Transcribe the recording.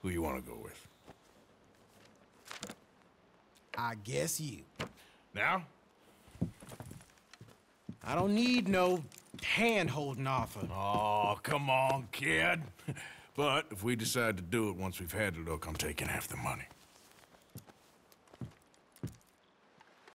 Who you want to go with? I guess you. Now? I don't need no hand-holding offer. Oh, come on, kid. But if we decide to do it once we've had a look, I'm taking half the money.